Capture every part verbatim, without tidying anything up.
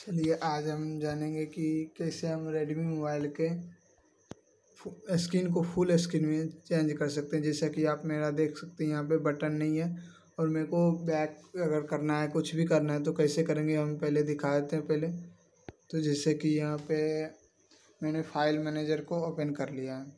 चलिए आज हम जानेंगे कि कैसे हम रेडमी मोबाइल के स्क्रीन को फुल स्क्रीन में चेंज कर सकते हैं। जैसा कि आप मेरा देख सकते हैं, यहाँ पे बटन नहीं है और मेरे को बैक अगर करना है, कुछ भी करना है तो कैसे करेंगे हम पहले दिखा देते हैं। पहले तो जैसे कि यहाँ पे मैंने फाइल मैनेजर को ओपन कर लिया है।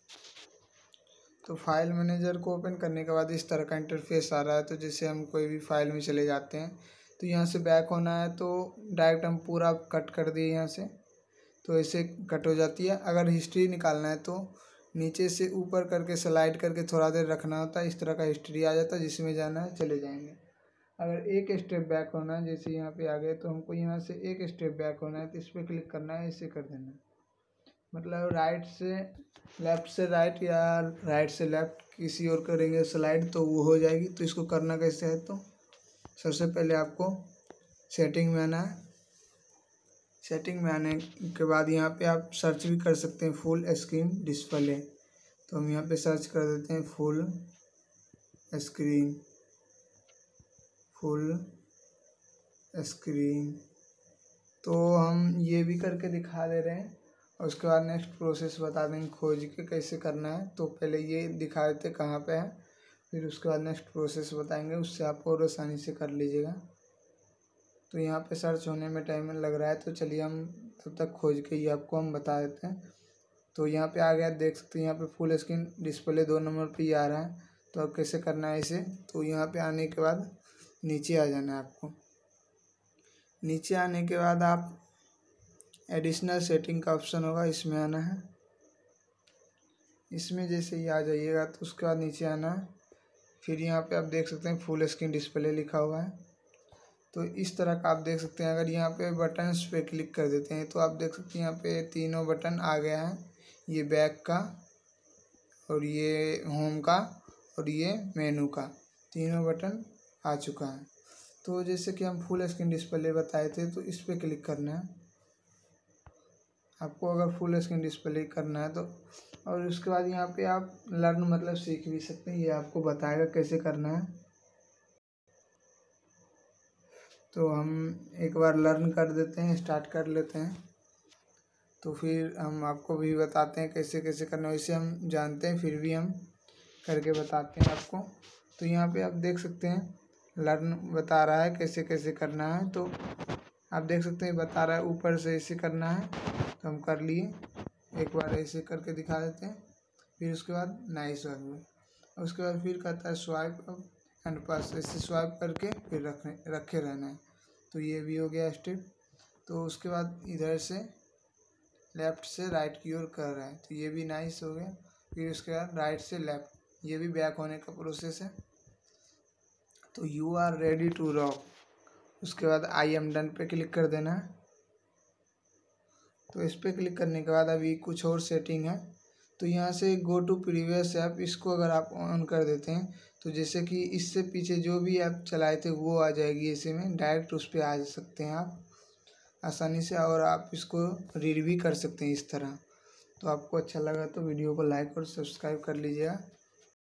तो फाइल मैनेजर को ओपन करने के बाद इस तरह का इंटरफेस आ रहा है। तो जैसे हम कोई भी फाइल में चले जाते हैं तो यहाँ से बैक होना है तो डायरेक्ट हम पूरा कट कर दिए यहाँ से, तो ऐसे कट हो जाती है। अगर हिस्ट्री निकालना है तो नीचे से ऊपर करके स्लाइड करके थोड़ा देर रखना होता है, इस तरह का हिस्ट्री आ जाता है। जिसमें जाना है चले जाएंगे। अगर एक स्टेप बैक होना है, जैसे यहाँ पे आ गए तो हमको यहाँ से एक स्टेप बैक होना है तो इस पर क्लिक करना है, ऐसे कर देना है। मतलब राइट से लेफ़्ट से राइट या राइट से लेफ़्ट किसी और करेंगे स्लाइड तो वो हो जाएगी। तो इसको करना कैसे है, तो सबसे पहले आपको सेटिंग में आना है। सेटिंग में आने के बाद यहाँ पे आप सर्च भी कर सकते हैं फुल स्क्रीन डिस्प्ले। तो हम यहाँ पे सर्च कर देते हैं फुल स्क्रीन फुल स्क्रीन। तो हम ये भी करके दिखा दे रहे हैं और उसके बाद नेक्स्ट प्रोसेस बता देंगे खोज के कैसे करना है। तो पहले ये दिखा देते कहाँ पे है, फिर उसके बाद नेक्स्ट प्रोसेस बताएंगे, उससे आप और आसानी से कर लीजिएगा। तो यहाँ पे सर्च होने में टाइम लग रहा है, तो चलिए हम तब तक खोज के ये आपको हम बता देते हैं। तो यहाँ पे आ गया, देख सकते हैं यहाँ पे फुल स्क्रीन डिस्प्ले दो नंबर पे ही आ रहा है। तो अब कैसे करना है इसे, तो यहाँ पे आने के बाद नीचे आ जाना है आपको। नीचे आने के बाद आप एडिशनल सेटिंग का ऑप्शन होगा, इसमें आना है। इसमें जैसे ही आ जाइएगा तो उसके बाद नीचे आना है। फिर यहाँ पे आप देख सकते हैं फुल स्क्रीन डिस्प्ले लिखा हुआ है। तो इस तरह का आप देख सकते हैं। अगर यहाँ पे बटन्स पे क्लिक कर देते हैं तो आप देख सकते हैं यहाँ पे तीनों बटन आ गया है। ये बैक का और ये होम का और ये मेनू का, तीनों बटन आ चुका है। तो जैसे कि हम फुल स्क्रीन डिस्प्ले बताए थे तो इस पर क्लिक करना है आपको, अगर फुल स्क्रीन डिस्प्ले करना है तो। और उसके बाद यहाँ पे आप लर्न मतलब सीख भी सकते हैं, ये आपको बताएगा कैसे करना है। तो हम एक बार लर्न कर देते हैं, स्टार्ट कर लेते हैं, तो फिर हम आपको भी बताते हैं कैसे कैसे करना है। वैसे हम जानते हैं फिर भी हम करके बताते हैं आपको। तो यहाँ पे आप देख सकते हैं लर्न बता रहा है कैसे कैसे करना है। तो आप देख सकते हैं बता रहा है ऊपर से ऐसे करना है, तो हम कर लिए। एक बार ऐसे करके दिखा देते हैं, फिर उसके बाद नाइस वाला, उसके बाद फिर कहता है स्वाइप अप एंड पास, ऐसे स्वाइप करके फिर रखने रखे रहना है। तो ये भी हो गया स्टेप। तो उसके बाद इधर से लेफ़्ट से राइट की ओर कर रहा है, तो ये भी नाइस हो गया। फिर उसके बाद राइट से लेफ़्ट, ये भी बैक होने का प्रोसेस है। तो you are ready to rock, उसके बाद आई एम डन पे क्लिक कर देना है। तो इस पर क्लिक करने के बाद अभी कुछ और सेटिंग है। तो यहाँ से गो टू प्रीवियस ऐप, इसको अगर आप ऑन कर देते हैं तो जैसे कि इससे पीछे जो भी ऐप चलाए थे वो आ जाएगी, ऐसे में डायरेक्ट उस पर आ सकते हैं आप आसानी से, और आप इसको रीड भी कर सकते हैं इस तरह। तो आपको अच्छा लगा तो वीडियो को लाइक और सब्सक्राइब कर लीजिएगा।